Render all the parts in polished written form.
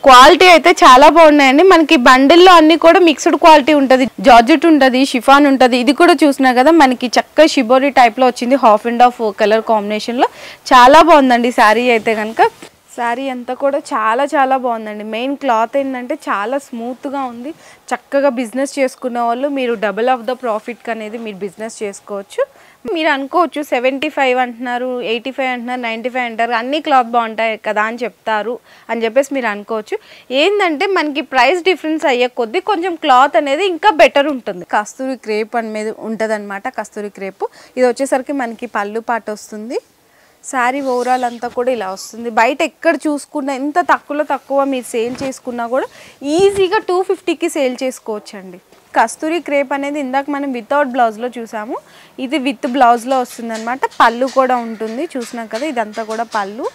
Quality అయితే చాలా బాగున్నాయండి. మనకి బండిల్లో అన్ని కూడా మిక్స్డ్ క్వాలిటీ ఉంటుంది. జార్జెట్ ఉంటుంది, షిఫాన్ ఉంటుంది. ఇది కూడా చూసినా కదా మనకి చక్క షిబోరి టైప్లో వచ్చింది, హాఫ్ అండ్ హాఫ్ కలర్ కాంబినేషన్లో. చాలా బాగుందండి శారీ అయితే కనుక. శారీ అంతా కూడా చాలా చాలా బాగుందండి. మెయిన్ క్లాత్ ఏంటంటే చాలా స్మూత్గా ఉంది. చక్కగా బిజినెస్ చేసుకున్న వాళ్ళు మీరు డబుల్ ఆఫ్ ద ప్రాఫిట్కి అనేది మీరు బిజినెస్ చేసుకోవచ్చు. మీరు అనుకోవచ్చు 75 అంటున్నారు, 85 అంటున్నారు, 95 అంటారు, అన్ని క్లాత్ బాగుంటాయి కదా అని చెప్తారు అని చెప్పేసి మీరు అనుకోవచ్చు. ఏంటంటే మనకి ప్రైస్ డిఫరెన్స్ అయ్యే కొద్దీ కొంచెం క్లాత్ అనేది ఇంకా బెటర్ ఉంటుంది. కస్తూరి క్రేప్ అనేది ఉంటుంది అనమాట. కస్తూరి క్రేప్ ఇది వచ్చేసరికి మనకి పళ్ళు పాట వస్తుంది. శారీ ఓవరాల్ అంతా కూడా ఇలా వస్తుంది. బయట ఎక్కడ చూసుకున్నా ఎంత తక్కువ మీరు సేల్ చేసుకున్నా కూడా ఈజీగా 250కి సేల్ చేసుకోవచ్చండి. కస్తూరి క్రేప్ అనేది ఇందాక మనం వితౌట్ బ్లౌజ్లో చూసాము, ఇది విత్ బ్లౌజ్లో వస్తుంది అనమాట. పళ్ళు కూడా ఉంటుంది, చూసినాం కదా ఇదంతా కూడా పళ్ళు.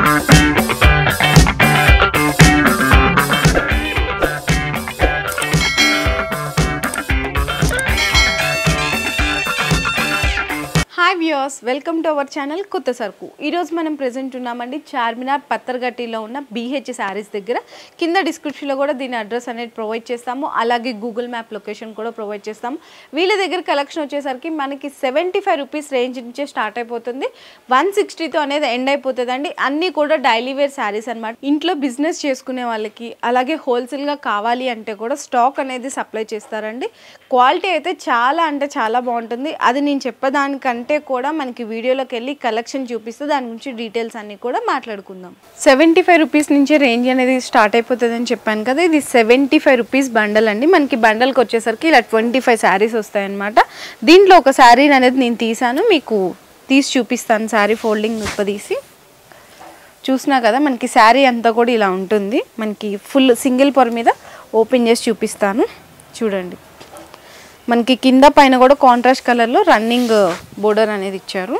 Hi viewers, welcome to our channel కొత్త సరుకు. ఈరోజు మనం ప్రెజెంట్ ఉన్నామండి చార్మినార్ పత్తర్గట్టిలో ఉన్న BH శారీస్ దగ్గర. కింద డిస్క్రిప్షన్లో కూడా దీని అడ్రస్ అనేది ప్రొవైడ్ చేస్తాము, అలాగే గూగుల్ మ్యాప్ లొకేషన్ కూడా ప్రొవైడ్ చేస్తాము. వీళ్ళ దగ్గర కలెక్షన్ వచ్చేసరికి మనకి 75 రూపీస్ రేంజ్ నుంచే స్టార్ట్ అయిపోతుంది, 160తో అనేది ఎండ్ అయిపోతుందండి. అన్నీ కూడా డైలీ వేర్ శారీస్ అనమాట. ఇంట్లో బిజినెస్ చేసుకునే వాళ్ళకి అలాగే హోల్సేల్గా కావాలి అంటే కూడా స్టాక్ అనేది సప్లై చేస్తారండి. క్వాలిటీ అయితే చాలా అంటే చాలా బాగుంటుంది. అది నేను చెప్పేదానికంటే కూడా మనకి వీడియోలోకి వెళ్ళి కలెక్షన్ చూపిస్తే దాని గురించి డీటెయిల్స్ అన్ని కూడా మాట్లాడుకుందాం. 75 రూపీస్ నుంచి రేంజ్ అనేది స్టార్ట్ అయిపోతుంది అని చెప్పాను కదా. ఇది 75 రూపీస్ బండల్ అండి. మనకి బండల్కి వచ్చేసరికి ఇలా 25 శారీస్ వస్తాయన్నమాట. దీంట్లో ఒక శారీ అనేది నేను తీసాను, మీకు తీసి చూపిస్తాను. శారీ ఫోల్డింగ్ ఉప్పదీసి చూసినా కదా మనకి శారీ అంతా కూడా ఇలా ఉంటుంది. మనకి ఫుల్ సింగిల్ పొర మీద ఓపెన్ చేసి చూపిస్తాను చూడండి. మనకి కింద పైన కూడా కాంట్రాస్ట్ కలర్లో రన్నింగ్ బోర్డర్ అనేది ఇచ్చారు.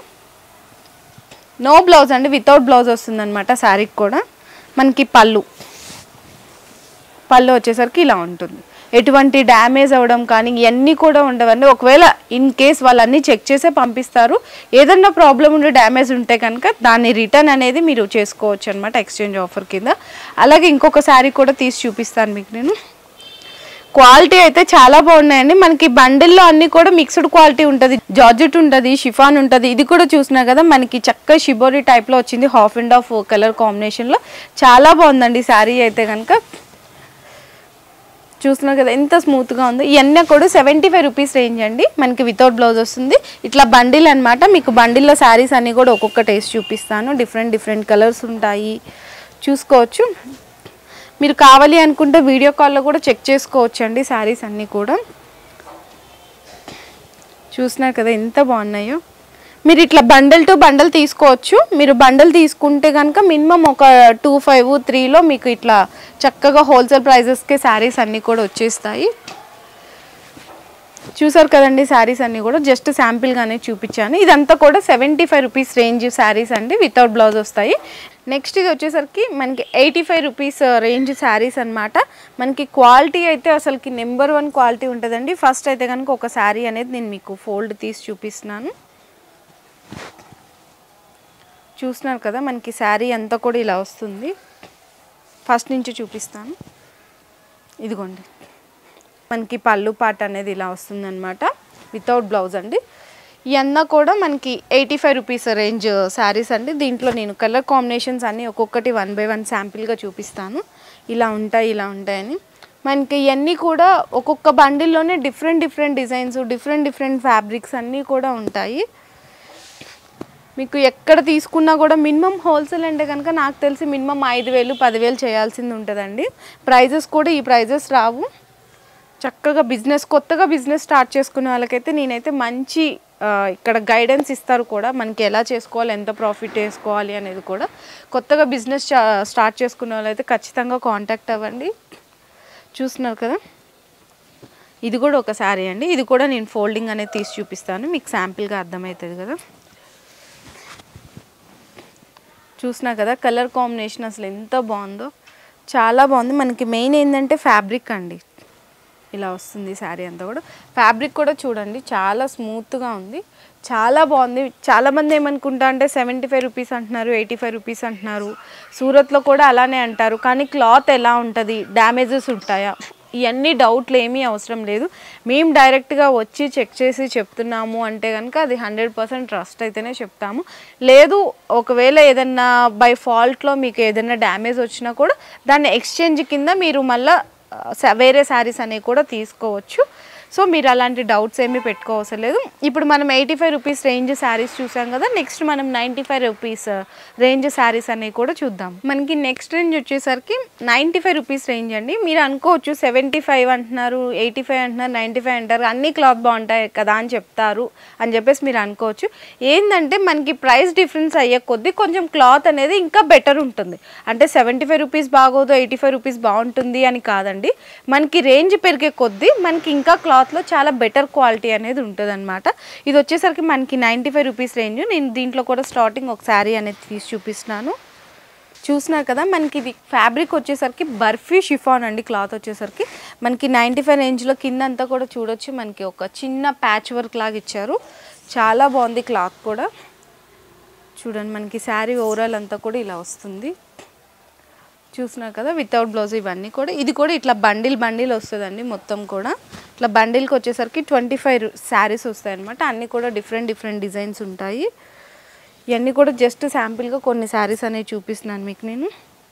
నో బ్లౌజ్ అండి, వితౌట్ బ్లౌజ్ వస్తుంది అనమాట శారీకి కూడా. మనకి పళ్ళు వచ్చేసరికి ఇలా ఉంటుంది. ఎటువంటి డ్యామేజ్ అవ్వడం కానీ ఇవన్నీ కూడా ఉండవండి. ఒకవేళ ఇన్ కేస్ వాళ్ళన్నీ చెక్ చేసే పంపిస్తారు, ఏదన్నా ప్రాబ్లం ఉండి డ్యామేజ్ ఉంటే కనుక దాన్ని రిటర్న్ అనేది మీరు చేసుకోవచ్చు అనమాట, ఎక్స్చేంజ్ ఆఫర్ కింద. అలాగే ఇంకొక శారీ కూడా తీసి చూపిస్తాను మీకు నేను. క్వాలిటీ అయితే చాలా బాగున్నాయండి. మనకి బండిల్లో అన్ని కూడా మిక్స్డ్ క్వాలిటీ ఉంటుంది. జార్జెట్ ఉంటుంది, షిఫాన్ ఉంటుంది. ఇది కూడా చూసినా కదా మనకి చక్క షిబోరి టైప్లో వచ్చింది, హాఫ్ అండ్ హాఫ్ కలర్ కాంబినేషన్లో. చాలా బాగుందండి శారీ అయితే కనుక. చూస్తున్నారు కదా ఎంత స్మూత్గా ఉందో. ఇవన్నీ కూడా 75 రూపీస్ రేంజ్ అండి. మనకి వితౌట్ బ్లౌజ్ వస్తుంది. ఇట్లా బండిల్ అనమాట. మీకు బండిల్లో శారీస్ అన్నీ కూడా ఒక్కొక్క టేస్ట్ చూపిస్తాను. డిఫరెంట్ కలర్స్ ఉంటాయి, చూసుకోవచ్చు. మీరు కావాలి అనుకుంటే వీడియో కాల్లో కూడా చెక్ చేసుకోవచ్చు అండి శారీస్ అన్నీ కూడా. చూస్తున్నారు కదా ఎంత బాగున్నాయో. మీరు ఇట్లా బండల్ టు బండల్ తీసుకోవచ్చు. మీరు బండల్ తీసుకుంటే కనుక మినిమం ఒక 25-3లో మీకు ఇట్లా చక్కగా హోల్సేల్ ప్రైజెస్కే శారీస్ అన్నీ కూడా వచ్చేస్తాయి. చూసారు కదండి శారీస్ అన్నీ కూడా జస్ట్ శాంపిల్గానే చూపించాను. ఇదంతా కూడా 75 రూపీస్ రేంజ్ శారీస్ అండి, వితౌట్ బ్లౌజ్ వస్తాయి. నెక్స్ట్ ఇది వచ్చేసరికి మనకి 85 రూపీస్ రేంజ్ శారీస్ అనమాట. మనకి క్వాలిటీ అయితే అసలుకి నెంబర్ 1 క్వాలిటీ ఉంటుందండి. ఫస్ట్ అయితే కనుక ఒక శారీ అనేది నేను మీకు ఫోల్డ్ తీసి చూపిస్తున్నాను. చూస్తున్నారు కదా మనకి శారీ అంతా కూడా ఇలా వస్తుంది. ఫస్ట్ నుంచి చూపిస్తాను. ఇదిగోండి మనకి పళ్ళు పాట అనేది ఇలా వస్తుంది అనమాట, వితౌట్ బ్లౌజ్ అండి. ఇవన్నీ కూడా మనకి 85 రూపీస్ రేంజ్ శారీస్ అండి. దీంట్లో నేను కలర్ కాంబినేషన్స్ అన్నీ ఒక్కొక్కటి 1 by 1 శాంపిల్గా చూపిస్తాను. ఇలా ఉంటాయని. మనకి ఇవన్నీ కూడా ఒక్కొక్క బండిల్లోనే డిఫరెంట్ డిజైన్స్, డిఫరెంట్ ఫ్యాబ్రిక్స్ అన్నీ కూడా ఉంటాయి. మీకు ఎక్కడ తీసుకున్నా కూడా మినిమం హోల్సేల్ అంటే కనుక నాకు తెలిసి మినిమం 5,000-10,000 చేయాల్సింది ఉంటుందండి. ప్రైజెస్ కూడా ఈ ప్రైజెస్ రావు. చక్కగా కొత్తగా బిజినెస్ స్టార్ట్ చేసుకునే వాళ్ళకైతే నేనైతే మంచి ఇక్కడ గైడెన్స్ ఇస్తారు కూడా, మనకి ఎలా చేసుకోవాలి, ఎంత ప్రాఫిట్ చేసుకోవాలి అనేది కూడా. కొత్తగా బిజినెస్ స్టార్ట్ చేసుకునే వాళ్ళైతే ఖచ్చితంగా కాంటాక్ట్ అవ్వండి. చూస్తున్నారు కదా ఇది కూడా ఒక శారీ అండి. ఇది కూడా నేను ఫోల్డింగ్ అనేది తీసి చూపిస్తాను, మీకు శాంపిల్గా అర్థమవుతుంది కదా. చూసినా కదా కలర్ కాంబినేషన్ అసలు ఎంత బాగుందో, చాలా బాగుంది. మనకి మెయిన్ ఏంటంటే ఫ్యాబ్రిక్ అండి. ఇలా వస్తుంది శారీ అంతా కూడా. ఫ్యాబ్రిక్ కూడా చూడండి చాలా స్మూత్గా ఉంది, చాలా బాగుంది. చాలామంది ఏమనుకుంటా అంటే 75 రూపీస్ అంటున్నారు, 85 రూపీస్ అంటున్నారు. సూరత్లో కూడా అలానే అంటారు, కానీ క్లాత్ ఎలా ఉంటుంది, డ్యామేజెస్ ఉంటాయా, ఇవన్నీ డౌట్లు ఏమీ అవసరం లేదు. మేము డైరెక్ట్గా వచ్చి చెక్ చేసి చెప్తున్నాము అంటే కనుక అది 100% ట్రస్ట్ అయితేనే చెప్తాము. లేదు ఒకవేళ ఏదన్నా బై ఫాల్ట్లో మీకు ఏదైనా డ్యామేజ్ వచ్చినా కూడా దాన్ని ఎక్స్చేంజ్ కింద మీరు మళ్ళీ వేరే శారీస్ అనేవి కూడా తీసుకోవచ్చు. సో మీరు అలాంటి డౌట్స్ ఏమీ పెట్టుకోవసరం లేదు. ఇప్పుడు మనం 85 రూపీస్ రేంజ్ శారీస్ చూసాం కదా, నెక్స్ట్ మనం 95 రూపీస్ రేంజ్ శారీస్ అనేవి కూడా చూద్దాం. మనకి నెక్స్ట్ రేంజ్ వచ్చేసరికి 95 రూపీస్ రేంజ్ అండి. మీరు అనుకోవచ్చు 75 అంటున్నారు, 85 అంటున్నారు, 95 అంటారు, అన్ని క్లాత్ బాగుంటాయి కదా అని చెప్తారు అని చెప్పేసి మీరు అనుకోవచ్చు. ఏంటంటే మనకి ప్రైస్ డిఫరెన్స్ అయ్యే కొద్దీ కొంచెం క్లాత్ అనేది ఇంకా బెటర్ ఉంటుంది. అంటే 75 రూపీస్ బాగోదు, 85 రూపీస్ బాగుంటుంది అని కాదండి. మనకి రేంజ్ పెరిగే కొద్దీ మనకి ఇంకా క్లాత్లో చాలా బెటర్ క్వాలిటీ అనేది ఉంటుంది అనమాట. ఇది వచ్చేసరికి మనకి 95 రూపీస్ రేంజ్. నేను దీంట్లో కూడా స్టార్టింగ్ ఒక శారీ అనేది తీసి చూపిస్తున్నాను. చూస్తున్నారు కదా, మనకి ఇది ఫ్యాబ్రిక్ వచ్చేసరికి బర్ఫీ షిఫాన్ అండి. క్లాత్ వచ్చేసరికి మనకి 95 రేంజ్లో కింద అంతా కూడా చూడొచ్చు, మనకి ఒక చిన్న ప్యాచ్ వర్క్ లాగా ఇచ్చారు. చాలా బాగుంది క్లాత్ కూడా. చూడండి మనకి శారీ ఓవరాల్ అంతా కూడా ఇలా వస్తుంది. చూస్తున్నారు కదా, వితౌట్ బ్లౌజ్ ఇవన్నీ కూడా. ఇది కూడా ఇట్లా బండిల్ వస్తుందండి. మొత్తం కూడా ఇట్లా బండిల్కి వచ్చేసరికి 25 శారీస్ వస్తాయి అనమాట. అన్నీ కూడా డిఫరెంట్ డిజైన్స్ ఉంటాయి. ఇవన్నీ కూడా జస్ట్ శాంపిల్గా కొన్ని శారీస్ అనేవి చూపిస్తున్నాను మీకు నేను.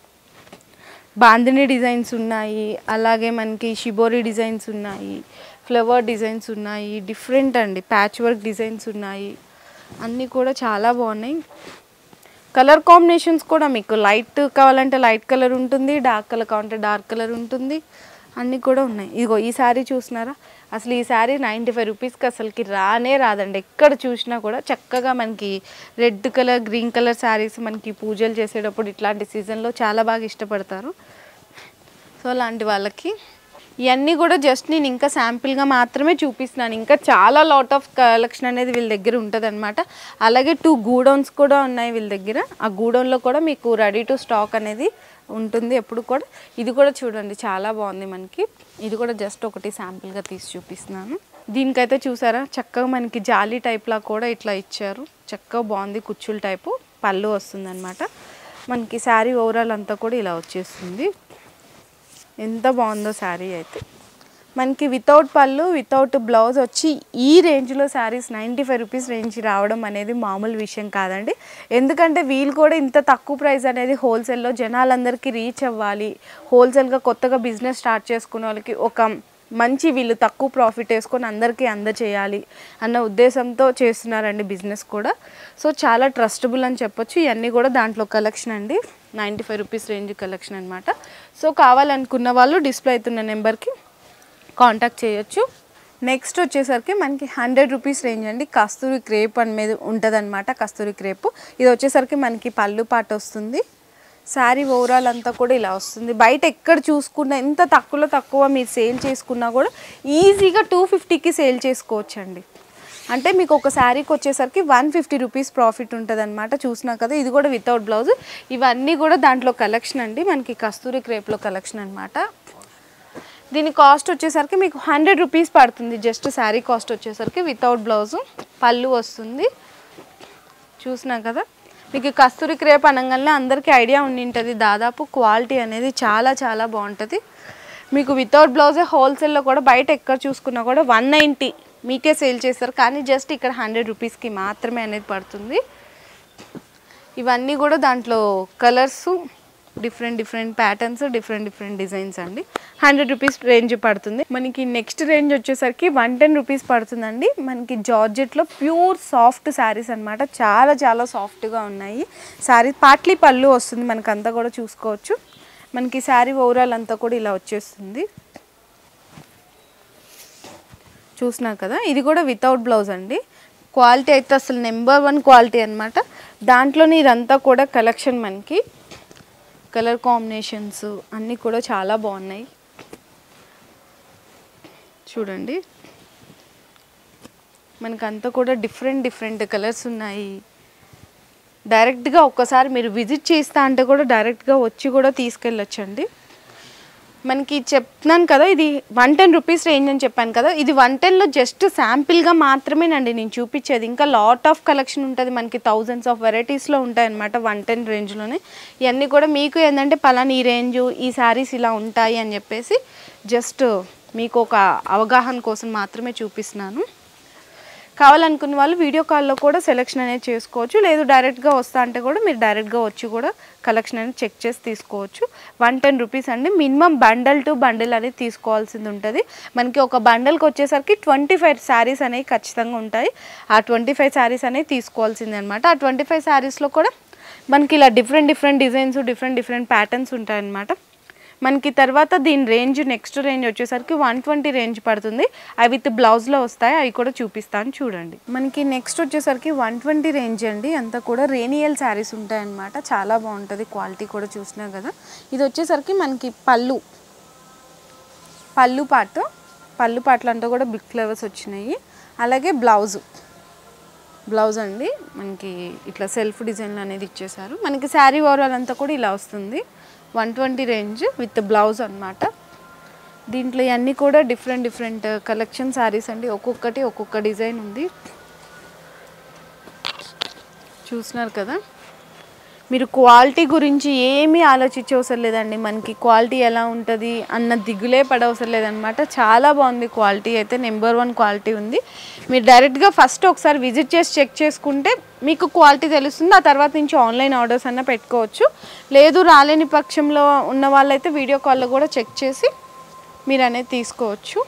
బాందిని డిజైన్స్ ఉన్నాయి, అలాగే మనకి షిబోరి డిజైన్స్ ఉన్నాయి, ఫ్లవర్ డిజైన్స్ ఉన్నాయి, డిఫరెంట్ అండి ప్యాచ్ వర్క్ డిజైన్స్ ఉన్నాయి. అన్నీ కూడా చాలా బాగున్నాయి. కలర్ కాంబినేషన్స్ కూడా మీకు లైట్ కావాలంటే లైట్ కలర్ ఉంటుంది, డార్క్ కలర్ కావాలంటే డార్క్ కలర్ ఉంటుంది, అన్నీ కూడా ఉన్నాయి. ఇదిగో ఈ శారీ చూస్తున్నారా, అసలు ఈ శారీ 95 రూపీస్కి అసలుకి రాదండి. ఎక్కడ చూసినా కూడా చక్కగా మనకి red colour, green colour saris మనకి పూజలు చేసేటప్పుడు ఇట్లాంటి సీజన్లో చాలా బాగా ఇష్టపడతారు. సో అలాంటి వాళ్ళకి ఇవన్నీ కూడా జస్ట్ నేను ఇంకా శాంపిల్గా మాత్రమే చూపిస్తున్నాను. ఇంకా చాలా లాట్ ఆఫ్ కలెక్షన్ అనేది వీళ్ళ దగ్గర ఉంటుంది అనమాట. అలాగే 2 గూడౌన్స్ కూడా ఉన్నాయి వీళ్ళ దగ్గర. ఆ గూడౌన్లో కూడా మీకు రెడీ టు స్టాక్ అనేది ఉంటుంది ఎప్పుడు కూడా. ఇది కూడా చూడండి చాలా బాగుంది మనకి. ఇది కూడా జస్ట్ ఒకటి శాంపిల్గా తీసి చూపిస్తున్నాను. దీనికైతే చూసారా చక్కగా మనకి జాలీ టైప్లా కూడా ఇట్లా ఇచ్చారు. చక్కగా బాగుంది, కుచ్చుల టైపు పళ్ళు వస్తుంది అనమాట. మనకి శారీ ఓవరాల్ అంతా కూడా ఇలా వచ్చేస్తుంది. ఎంత బాగుందో శారీ అయితే. మనకి వితౌట్ పళ్ళు, వితౌట్ బ్లౌజ్ వచ్చి ఈ రేంజ్లో శారీస్ 95 రూపీస్ రేంజ్ రావడం అనేది మామూలు విషయం కాదండి. ఎందుకంటే వీళ్ళు కూడా ఇంత తక్కువ ప్రైస్ అనేది హోల్సేల్లో జనాలందరికీ రీచ్ అవ్వాలి, హోల్సేల్గా కొత్తగా బిజినెస్ స్టార్ట్ చేసుకునే వాళ్ళకి ఒక మంచి వీళ్ళు తక్కువ ప్రాఫిట్ వేసుకొని అందరికీ అందచేయాలి అన్న ఉద్దేశంతో చేస్తున్నారండి బిజినెస్ కూడా. సో చాలా ట్రస్టబుల్ అని చెప్పొచ్చు. ఇవన్నీ కూడా దాంట్లో కలెక్షన్ అండి, 95 రూపీస్ రేంజ్ కలెక్షన్ అనమాట. సో కావాలనుకున్న వాళ్ళు డిస్ప్లే అవుతున్న నెంబర్కి కాంటాక్ట్ చేయొచ్చు. నెక్స్ట్ వచ్చేసరికి మనకి 100 రూపీస్ రేంజ్ అండి. కస్తూరి క్రేప్ అని మీద ఉంటుంది అనమాట. కస్తూరి క్రేప్ ఇది వచ్చేసరికి మనకి పళ్ళు పాట వస్తుంది. శారీ ఓవరాల్ అంతా కూడా ఇలా వస్తుంది. బయట ఎక్కడ చూసుకున్నా ఎంత తక్కువ మీరు సేల్ చేసుకున్నా కూడా ఈజీగా 250కి సేల్ చేసుకోవచ్చండి. అంటే మీకు ఒక శారీకి వచ్చేసరికి 150 రూపీస్ ప్రాఫిట్ ఉంటుంది అనమాట. చూసినా కదా, ఇది కూడా వితౌట్ బ్లౌజ్. ఇవన్నీ కూడా దాంట్లో కలెక్షన్ అండి, మనకి కస్తూరి క్రేప్లో కలెక్షన్ అనమాట. దీని కాస్ట్ వచ్చేసరికి మీకు 100 రూపీస్ పడుతుంది. జస్ట్ శారీ కాస్ట్ వచ్చేసరికి వితౌట్ బ్లౌజు, పళ్ళు వస్తుంది. చూసినా కదా, మీకు కస్తూరి క్రేప్ అనగానే అందరికీ ఐడియా ఉండి ఉంటుంది. దాదాపు క్వాలిటీ అనేది చాలా బాగుంటుంది. మీకు వితౌట్ బ్లౌజే హోల్సేల్లో కూడా బయట ఎక్కడ చూసుకున్నా కూడా 190 మీకే సేల్ చేస్తారు, కానీ జస్ట్ ఇక్కడ 100 రూపీస్కి మాత్రమే అనేది పడుతుంది. ఇవన్నీ కూడా దాంట్లో colours different patterns, different designs అండి. 100 రూపీస్ రేంజ్ పడుతుంది. మనకి నెక్స్ట్ రేంజ్ వచ్చేసరికి 110 రూపీస్ పడుతుందండి. మనకి జార్జెట్లో ప్యూర్ సాఫ్ట్ శారీస్ అనమాట. చాలా సాఫ్ట్గా ఉన్నాయి శారీ. పాట్లీ పళ్ళు వస్తుంది మనకంతా కూడా చూసుకోవచ్చు. మనకి శారీ ఓవరాల్ అంతా కూడా ఇలా వచ్చేస్తుంది. చూసినా కదా, ఇది కూడా వితౌట్ బ్లౌజ్ అండి. క్వాలిటీ అయితే అసలు నెంబర్ 1 క్వాలిటీ అనమాట. దాంట్లోనే ఇదంతా కూడా కలెక్షన్. మనకి కలర్ కాంబినేషన్స్ అన్నీ కూడా చాలా బాగున్నాయి. చూడండి మనకంతా కూడా డిఫరెంట్ కలర్స్ ఉన్నాయి. డైరెక్ట్గా ఒక్కసారి మీరు విజిట్ చేస్తా అంటే కూడా డైరెక్ట్గా వచ్చి కూడా తీసుకెళ్ళొచ్చండి. మనకి చెప్తున్నాను కదా, ఇది 110 రూపీస్ రేంజ్ అని చెప్పాను కదా. ఇది 110లో జస్ట్ శాంపిల్గా మాత్రమేనండి నేను చూపించేది. ఇంకా లాట్ ఆఫ్ కలెక్షన్ ఉంటుంది మనకి, థౌజండ్స్ ఆఫ్ వెరైటీస్లో ఉంటాయి అన్నమాట 110 రేంజ్లోనే. ఇవన్నీ కూడా మీకు ఏంటంటే పలానా ఈ రేంజ్ ఈ శారీస్ ఇలా ఉంటాయి అని చెప్పేసి జస్ట్ మీకు ఒక అవగాహన కోసం మాత్రమే చూపిస్తున్నాను. కావాలనుకున్న వాళ్ళు వీడియో కాల్లో కూడా సెలెక్షన్ అనేది చేసుకోవచ్చు, లేదు డైరెక్ట్గా వస్తా అంటే కూడా మీరు డైరెక్ట్గా వచ్చి కూడా కలెక్షన్ అనేది చెక్ చేసి తీసుకోవచ్చు. 110 రూపీస్ అండి. మినిమం బండల్ టు బండిల్ అనేది తీసుకోవాల్సింది ఉంటుంది. మనకి ఒక బండల్కి వచ్చేసరికి 25 శారీస్ అనేవి ఖచ్చితంగా ఉంటాయి. ఆ 25 శారీస్ అనేవి తీసుకోవాల్సింది అనమాట. ఆ 25 శారీస్లో కూడా మనకి ఇలా డిఫరెంట్ డిజైన్స్, డిఫరెంట్ ప్యాటర్న్స్ ఉంటాయన్నమాట. మనకి తర్వాత దీని రేంజ్ నెక్స్ట్ రేంజ్ వచ్చేసరికి 120 రేంజ్ పడుతుంది. అవి విత్ బ్లౌజ్లో వస్తాయి, అవి కూడా చూపిస్తాను చూడండి. మనకి నెక్స్ట్ వచ్చేసరికి 120 రేంజ్ అండి. అంతా కూడా రేనియల్ శారీస్ ఉంటాయన్నమాట. చాలా బాగుంటుంది, క్వాలిటీ కూడా చూసినాం కదా. ఇది వచ్చేసరికి మనకి పళ్ళు పాటలు అంతా కూడా బిగ్ ఫ్లవర్స్ వచ్చినాయి. అలాగే బ్లౌజ్ అండి మనకి ఇట్లా సెల్ఫ్ డిజైన్లు అనేది ఇచ్చేసారు. మనకి శారీ ఓవరాల్ అంతా కూడా ఇలా వస్తుంది. 120 రేంజ్ విత్ బ్లౌజ్ అనమాట. దీంట్లో ఇవన్నీ కూడా డిఫరెంట్ కలెక్షన్ శారీస్ అండి. ఒక్కొక్కటి ఒక్కొక్క డిజైన్ ఉంది, చూస్తున్నారు కదా. మీరు క్వాలిటీ గురించి ఏమీ ఆలోచించవసరం లేదండి. మనకి క్వాలిటీ ఎలా ఉంటుంది అన్న దిగులే పడవసరం లేదనమాట. చాలా బాగుంది, క్వాలిటీ అయితే నెంబర్ 1 క్వాలిటీ ఉంది. మీరు డైరెక్ట్గా ఫస్ట్ ఒకసారి విజిట్ చేసి చెక్ చేసుకుంటే మీకు క్వాలిటీ తెలుస్తుంది. ఆ తర్వాత నుంచి ఆన్లైన్ ఆర్డర్స్ అన్న పెట్టుకోవచ్చు. లేదు రాలేని పక్షంలో ఉన్న వాళ్ళైతే వీడియో కాల్లో కూడా చెక్ చేసి మీరు అనేది తీసుకోవచ్చు.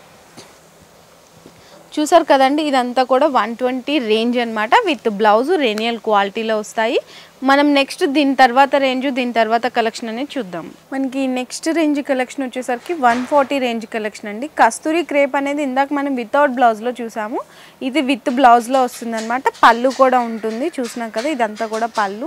చూసారు కదండి, ఇదంతా కూడా 120 రేంజ్ అనమాట. విత్ బ్లౌజ్ రేనియల్ క్వాలిటీలో వస్తాయి. మనం నెక్స్ట్ దీని తర్వాత రేంజ్, దీని తర్వాత కలెక్షన్ అనేది చూద్దాం. మనకి నెక్స్ట్ రేంజ్ కలెక్షన్ వచ్చేసరికి 140 రేంజ్ కలెక్షన్ అండి. కస్తూరి క్రేప్ అనేది ఇందాక మనం వితౌట్ బ్లౌజ్లో చూసాము, ఇది విత్ బ్లౌజ్లో వస్తుంది అనమాట. పళ్ళు కూడా ఉంటుంది, చూసినాం కదా. ఇదంతా కూడా పళ్ళు.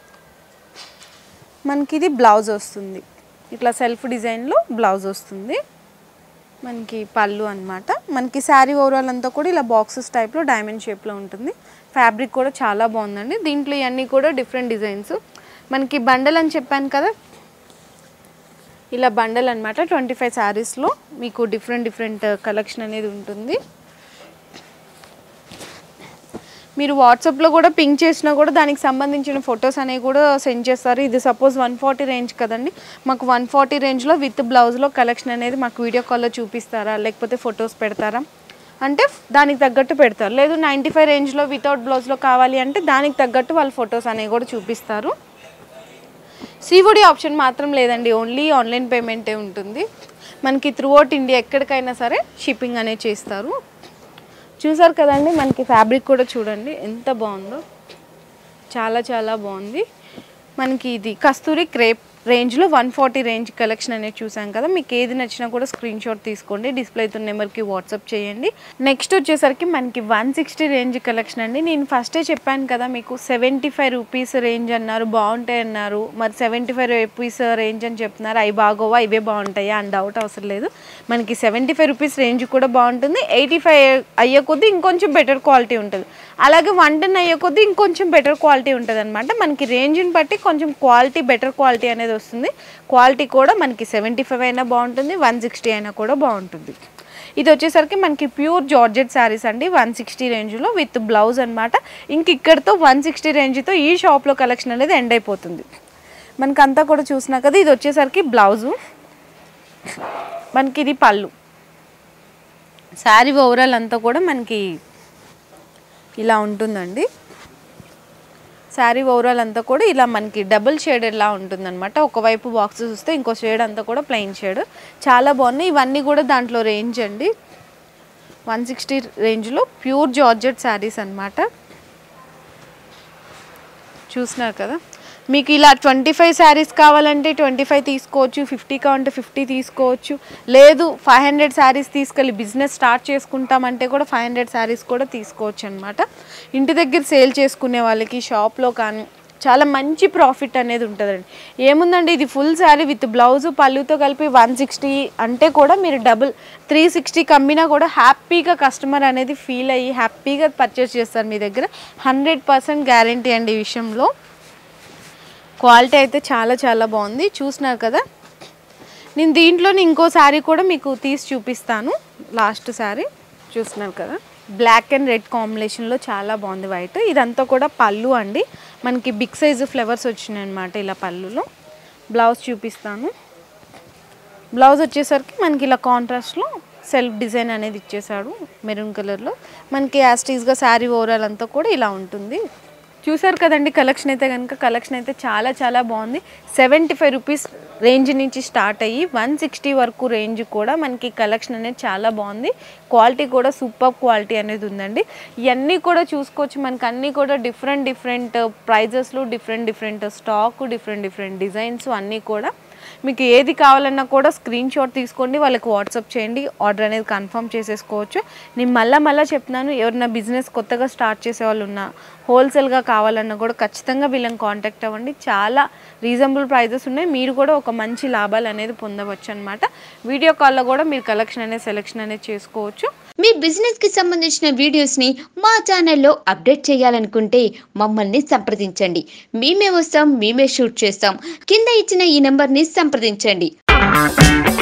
మనకి ఇది బ్లౌజ్ వస్తుంది, ఇట్లా సెల్ఫ్ డిజైన్లో బ్లౌజ్ వస్తుంది. మనకి పళ్ళు అనమాట. మనకి శారీ ఓవరాల్ అంతా కూడా ఇలా బాక్సెస్ టైప్లో డైమండ్ షేప్లో ఉంటుంది. ఫ్యాబ్రిక్ కూడా చాలా బాగుందండి. దీంట్లో ఇవన్నీ కూడా డిఫరెంట్ డిజైన్స్. మనకి బండల్ అని చెప్పాను కదా, ఇలా బండల్ అనమాట. 25 శారీస్లో మీకు డిఫరెంట్ కలెక్షన్ అనేది ఉంటుంది. మీరు వాట్సాప్లో కూడా పింక్ చేసినా కూడా దానికి సంబంధించిన ఫొటోస్ అనేవి కూడా సెండ్ చేస్తారు. ఇది సపోజ్ 140 రేంజ్ కదండి, మాకు 140 రేంజ్లో విత్ బ్లౌజ్లో కలెక్షన్ అనేది మాకు వీడియో కాల్లో చూపిస్తారా, లేకపోతే ఫొటోస్ పెడతారా అంటే దానికి తగ్గట్టు పెడతారు. లేదు 95 రేంజ్లో వితౌట్ బ్లౌజ్లో కావాలి అంటే దానికి తగ్గట్టు వాళ్ళు ఫొటోస్ అనేవి కూడా చూపిస్తారు. సిఓడి ఆప్షన్ మాత్రం లేదండి, ఓన్లీ ఆన్లైన్ పేమెంటే ఉంటుంది. మనకి త్రూఅవుట్ ఇండియా ఎక్కడికైనా సరే షిప్పింగ్ అనేది చేస్తారు. చూసారు కదండి, మనకి ఫ్యాబ్రిక్ కూడా చూడండి ఎంత బాగుందో, చాలా బాగుంది. మనకి ఇది కస్తూరి క్రేప్ రేంజ్లో 140 రేంజ్ కలెక్షన్ అనేది చూసాం కదా. మీకు ఏది నచ్చినా కూడా స్క్రీన్ షాట్ తీసుకోండి, డిస్ప్లే అవుతున్న నెంబర్కి వాట్సాప్ చేయండి. నెక్స్ట్ వచ్చేసరికి మనకి 160 రేంజ్ కలెక్షన్ అండి. నేను ఫస్టే చెప్పాను కదా మీకు 75 రూపీస్ రేంజ్ అన్నారు, బాగుంటాయి అన్నారు. మరి 75 రూపీస్ రేంజ్ అని చెప్తున్నారు, అవి బాగోవా ఇవే బాగుంటాయా అని డౌట్ అవసరం లేదు. మనకి 75 రూపీస్ రేంజ్ కూడా బాగుంటుంది. 85 అయ్యే కొద్దీ ఇంకొంచెం బెటర్ క్వాలిటీ ఉంటుంది. అలాగే 110 అయ్యే కొద్దీ ఇంకొంచెం బెటర్ క్వాలిటీ ఉంటుంది అనమాట. మనకి రేంజ్ని బట్టి కొంచెం క్వాలిటీ బెటర్ క్వాలిటీ అనేది వస్తుంది. క్వాలిటీ కూడా మనకి 75 అయినా బాగుంటుంది, 160 అయినా కూడా బాగుంటుంది. ఇది వచ్చేసరికి మనకి ప్యూర్ జార్జెట్ శారీస్ అండి, 160 రేంజ్లో విత్ బ్లౌజ్ అనమాట. ఇంక ఇక్కడితో 160 రేంజ్తో ఈ షాప్లో కలెక్షన్ అనేది ఎండ్ అయిపోతుంది. మనకి అంతా కూడా చూసినా కదా. ఇది వచ్చేసరికి బ్లౌజు, మనకి ఇది పళ్ళు. శారీ ఓవరాల్ అంతా కూడా మనకి ఇలా ఉంటుందండి. శారీ ఓవరాల్ అంతా కూడా ఇలా మనకి డబుల్ షేడెడ్లా ఉంటుందన్నమాట. ఒకవైపు బాక్సెస్ వస్తే ఇంకో షేడ్ అంతా కూడా ప్లెయిన్ షేడ్. చాలా బాగున్నాయి. ఇవన్నీ కూడా దాంట్లో రేంజ్ అండి, 160 రేంజ్లో ప్యూర్ జార్జెట్ శారీస్ అనమాట. చూస్తున్నారు కదా. మీకు ఇలా 25 శారీస్ కావాలంటే 25 తీసుకోవచ్చు, 50 కావాలంటే 50 తీసుకోవచ్చు. లేదు 500 శారీస్ తీసుకెళ్ళి బిజినెస్ స్టార్ట్ చేసుకుంటామంటే కూడా 500 శారీస్ కూడా తీసుకోవచ్చు అనమాట. ఇంటి దగ్గర సేల్ చేసుకునే వాళ్ళకి షాప్లో కానీ చాలా మంచి ప్రాఫిట్ అనేది ఉంటుందండి. ఏముందండి, ఇది ఫుల్ శారీ విత్ బ్లౌజు పళ్ళుతో కలిపి 160 అంటే కూడా మీరు డబుల్ 360 కమ్మినా కూడా హ్యాపీగా కస్టమర్ అనేది ఫీల్ అయ్యి హ్యాపీగా పర్చేస్ చేస్తారు మీ దగ్గర. 100% గ్యారంటీ అండి ఈ విషయంలో. క్వాలిటీ అయితే చాలా బాగుంది, చూస్తున్నారు కదా. నేను దీంట్లోనే ఇంకో శారీ కూడా మీకు తీసి చూపిస్తాను. లాస్ట్ శారీ చూస్తున్నారు కదా, బ్లాక్ అండ్ రెడ్ కాంబినేషన్లో చాలా బాగుంది వైట్. ఇదంతా కూడా పళ్ళు అండి, మనకి బిగ్ సైజు ఫ్లవర్స్ వచ్చినాయి అనమాట ఇలా పళ్ళులో. బ్లౌజ్ చూపిస్తాను. బ్లౌజ్ వచ్చేసరికి మనకి ఇలా కాంట్రాస్ట్లో సెల్ఫ్ డిజైన్ అనేది ఇచ్చేసాడు మెరూన్ కలర్లో. మనకి యాస్టీస్గా శారీ ఓవరాల్ అంతా కూడా ఇలా ఉంటుంది. చూసారు కదండి కలెక్షన్ అయితే కనుక, కలెక్షన్ అయితే చాలా చాలా బాగుంది. 75 రూపీస్ రేంజ్ నుంచి స్టార్ట్ అయ్యి 160 వరకు రేంజ్ కూడా మనకి కలెక్షన్ అనేది చాలా బాగుంది. క్వాలిటీ కూడా సూపర్ క్వాలిటీ అనేది ఉందండి. ఇవన్నీ కూడా చూసుకోవచ్చు, మనకి అన్నీ కూడా డిఫరెంట్ ప్రైజెస్లో డిఫరెంట్ స్టాక్, డిఫరెంట్ డిజైన్స్ అన్నీ కూడా. మీకు ఏది కావాలన్నా కూడా స్క్రీన్ షాట్ తీసుకోండి, వాళ్ళకి వాట్సాప్ చేయండి, ఆర్డర్ అనేది కన్ఫర్మ్ చేసేసుకోవచ్చు. నేను మళ్ళీ చెప్తున్నాను, ఎవరైనా బిజినెస్ కొత్తగా స్టార్ట్ చేసే వాళ్ళు ఉన్నా, హోల్సేల్గా కావాలన్నా కూడా ఖచ్చితంగా వీళ్ళని కాంటాక్ట్ అవ్వండి. చాలా రీజనబుల్ ప్రైజెస్ ఉన్నాయి, మీరు కూడా ఒక మంచి లాభాలు అనేది పొందవచ్చు అనమాట. వీడియో కాల్లో కూడా మీరు సెలెక్షన్ అనేది చేసుకోవచ్చు. మీ బిజినెస్ కి సంబంధించిన వీడియోస్ ని మా ఛానల్లో అప్డేట్ చేయాలనుకుంటే మమ్మల్ని సంప్రదించండి. మేమే వస్తాం, మేమే షూట్ చేస్తాం. కింద ఇచ్చిన ఈ నెంబర్ ని సంప్రదించండి.